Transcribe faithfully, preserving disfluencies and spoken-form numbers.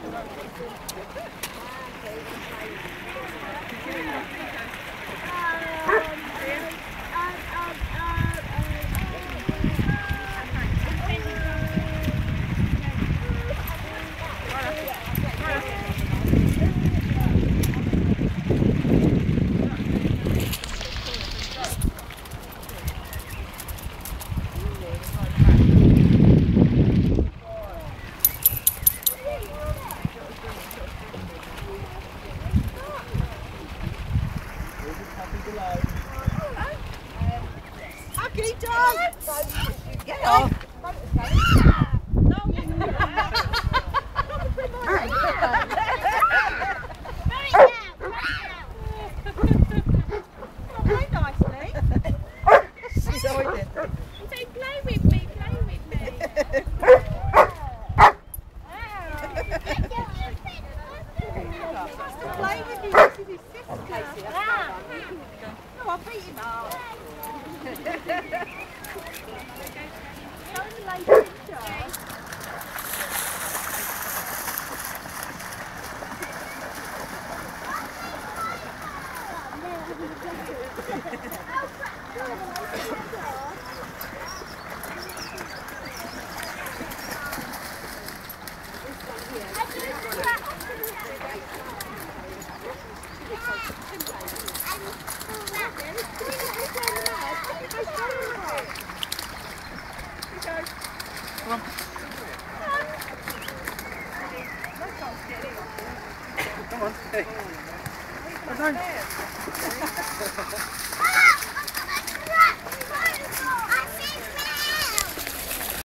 Aggie, don't! Get off! She's hiding. Say play with me, play with me. Play with you, this is his sister. Casey, no, I'll beat him up. Come on. Come on. Hey. Come on.